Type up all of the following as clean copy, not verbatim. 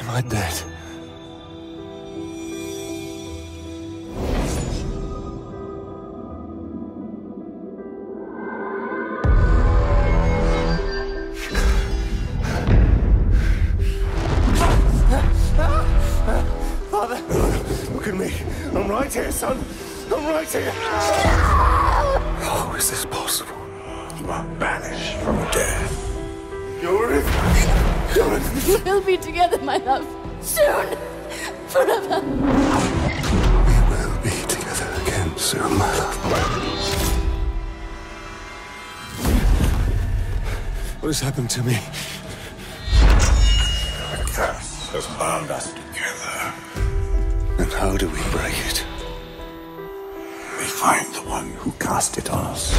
Am I dead? Father, look at me. I'm right here, son. I'm right here. How is this possible? You are banished from death. You're with me. We'll be together, my love. Soon. Forever. We will be together again soon, my love. What has happened to me? The curse has bound us together. And how do we break it? We find the one who cast it on us.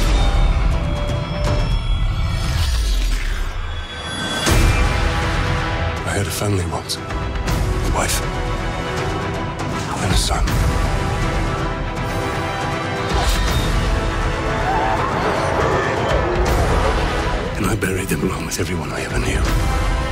I had a family once. A wife. And a son. And I buried them along with everyone I ever knew.